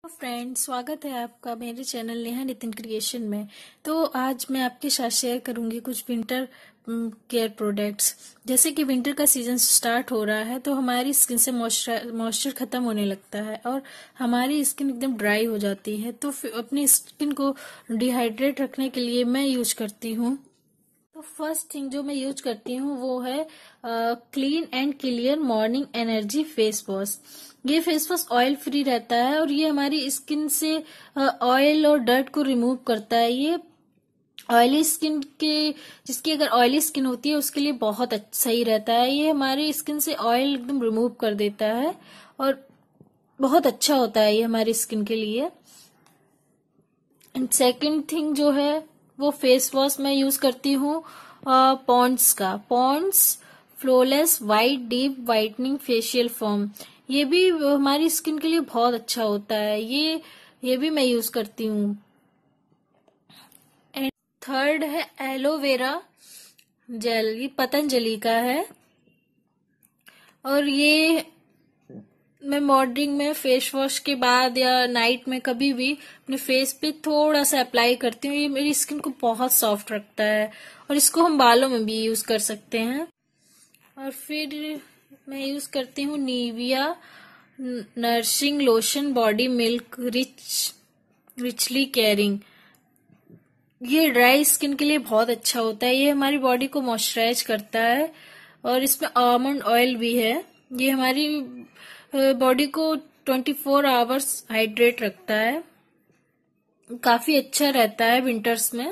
Friends, स्वागत है आपका मेरे चैनल नेहा नितिन क्रिएशन में। तो आज मैं आपके साथ शेयर करूंगी कुछ विंटर केयर प्रोडक्ट्स। जैसे कि विंटर का सीजन स्टार्ट हो रहा है तो हमारी स्किन से मॉइस्चर खत्म होने लगता है और हमारी स्किन एकदम ड्राई हो जाती है। तो अपनी स्किन को डिहाइड्रेट रखने के लिए मैं यूज करती हूँ। तो फर्स्ट थिंग जो मैं यूज करती हूँ वो है Clean and Clear morning energy face wash. ये फेस वॉश ऑयल फ्री रहता है और ये हमारी स्किन से ऑयल और डर्ट को रिमूव करता है। ये ऑयली स्किन के जिसकी अगर ऑयली स्किन होती है उसके लिए बहुत सही रहता है। ये हमारी स्किन से ऑयल एकदम रिमूव कर देता है और बहुत अच्छा होता है ये हमारी स्किन के लिए। एंड सेकंड थिंग जो है वो फेस वॉश मैं यूज करती हूँ पॉन्ड्स का। Pond's flawless white deep whitening facial foam. ये भी हमारी स्किन के लिए बहुत अच्छा होता है। ये भी मैं यूज करती हूँ। एंड थर्ड है एलोवेरा जेल। ये पतंजलि का है और ये मैं मॉर्निंग में फेस वॉश के बाद या नाइट में कभी भी अपने फेस पे थोड़ा सा अप्लाई करती हूँ। ये मेरी स्किन को बहुत सॉफ्ट रखता है और इसको हम बालों में भी यूज कर सकते हैं। और फिर मैं यूज करती हूँ Nivea nourishing lotion body milk richly caring. ये ड्राई स्किन के लिए बहुत अच्छा होता है। ये हमारी बॉडी को मॉइस्चराइज करता है और इसमें आलमंड ऑयल भी है। ये हमारी बॉडी को 24 आवर्स हाइड्रेट रखता है। काफी अच्छा रहता है विंटर्स में।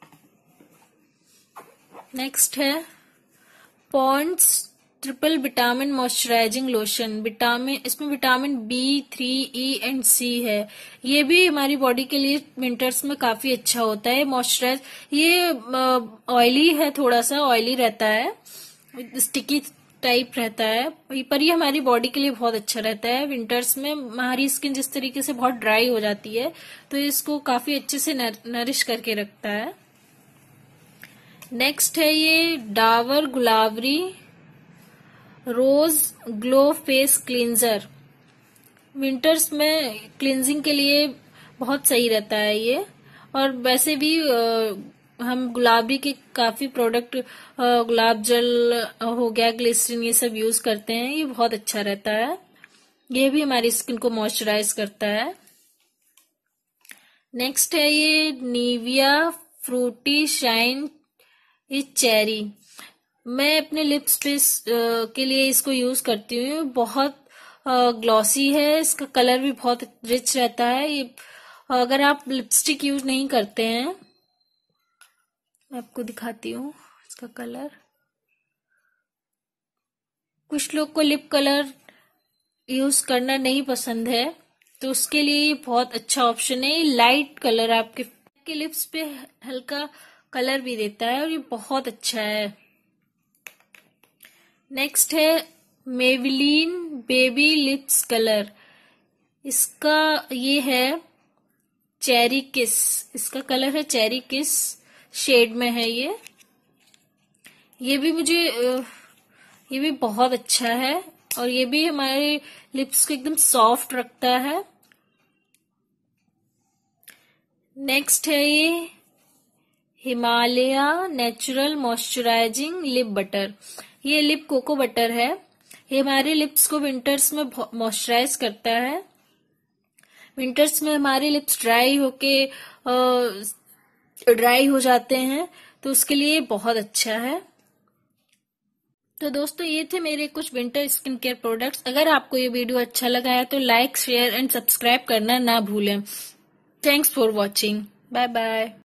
नेक्स्ट है Pond's triple vitamin moisturising lotion. इसमें vitamin B3 E and C है। ये भी हमारी बॉडी के लिए विंटर्स में काफी अच्छा होता है। मॉइस्चराइज ये ऑयली है, थोड़ा सा ऑयली रहता है, स्टिकी टाइप रहता है, पर ये हमारी बॉडी के लिए बहुत अच्छा रहता है। विंटर्स में हमारी स्किन जिस तरीके से बहुत ड्राई हो जाती है तो इसको काफी अच्छे से नरिश करके रखता है। नेक्स्ट है ये Dabur Gulabari rose glow face cleanser. Winters में क्लींजिंग के लिए बहुत सही रहता है ये। और वैसे भी हम गुलाबरी के काफी प्रोडक्ट गुलाब जल हो गया, ग्लिसरीन, ये सब यूज करते हैं। ये बहुत अच्छा रहता है। ये भी हमारी स्किन को मॉइस्चराइज करता है। नेक्स्ट है ये निविया फ्रूटी शाइन चेरी। मैं अपने लिप्स पे के लिए इसको यूज करती हूँ। बहुत ग्लॉसी है, इसका कलर भी बहुत रिच रहता है। ये अगर आप लिपस्टिक यूज नहीं करते हैं, मैं आपको दिखाती हूँ इसका कलर। कुछ लोग को लिप कलर यूज करना नहीं पसंद है तो उसके लिए ये बहुत अच्छा ऑप्शन है। लाइट कलर आपके लिप्स पे हल्का कलर भी देता है और ये बहुत अच्छा है। नेक्स्ट है मेबेलिन बेबी लिप्स कलर। इसका ये है चेरी किस। इसका कलर है चेरी किस शेड में है ये भी बहुत अच्छा है और ये भी हमारे लिप्स को एकदम सॉफ्ट रखता है। नेक्स्ट है ये Himalaya natural moisturising lip butter. ये लिप कोको बटर है। ये हमारे लिप्स को विंटर्स में मॉइस्चराइज करता है। विंटर्स में हमारे लिप्स ड्राई हो जाते हैं तो उसके लिए बहुत अच्छा है। तो दोस्तों, ये थे मेरे कुछ विंटर स्किन केयर प्रोडक्ट्स। अगर आपको ये वीडियो अच्छा लगा है तो लाइक शेयर एंड सब्सक्राइब करना ना भूलें। Thanks for watching. Bye bye.